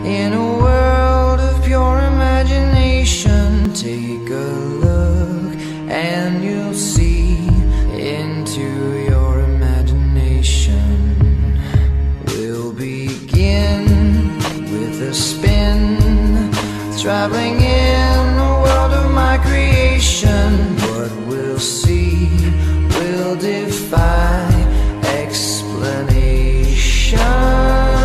In a world of pure imagination, take a look and you'll see into your imagination. We'll begin with a spin, traveling in the world of my creation. What we'll see will defy explanation.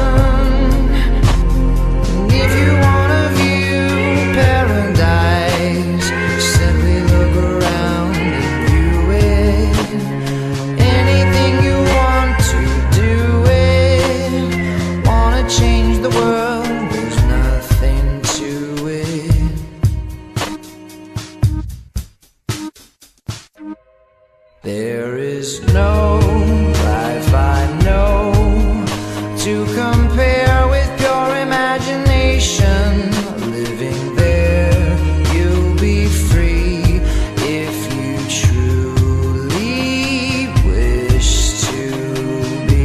There is no life I know to compare with your imagination. Living there, you'll be free if you truly wish to be.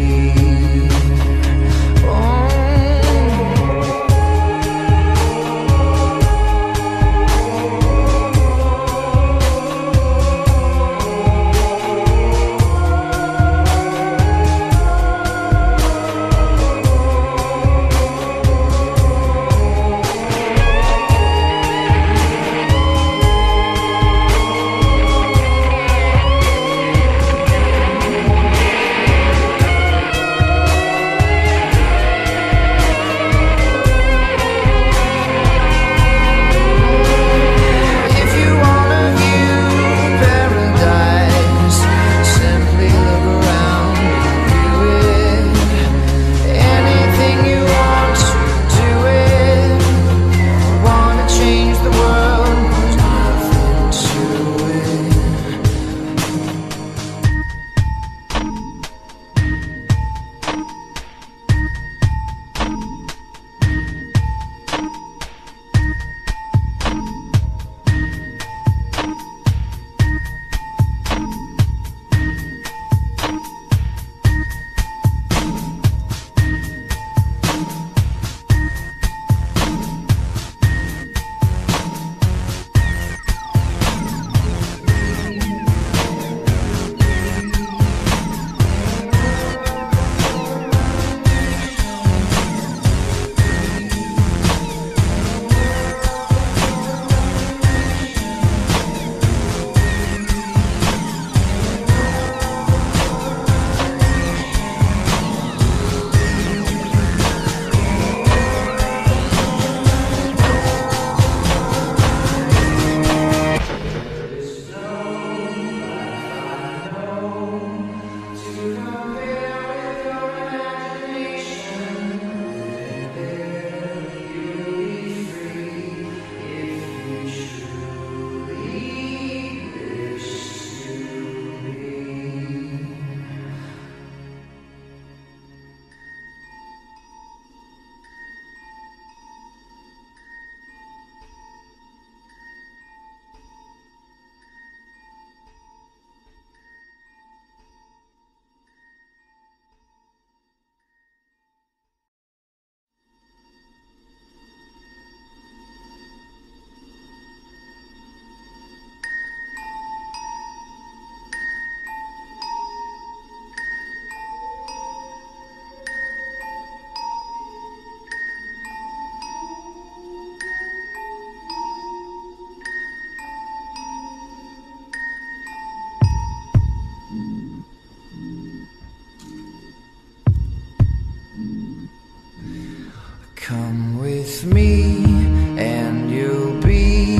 Come with me and you'll be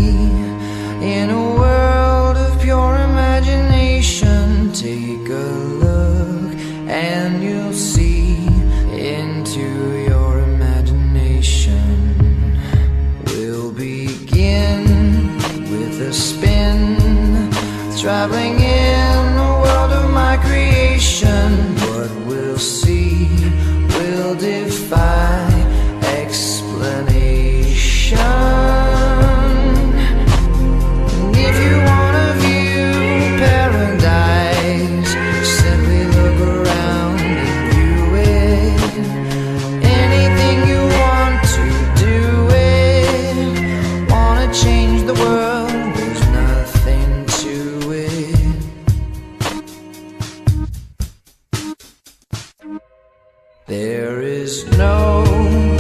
in a world of pure imagination. Take a look and you'll see into your imagination. We'll begin with a spin, traveling in the world of my creation. What we'll see will defy explanation. If you wanna view paradise, simply look around and view it. is no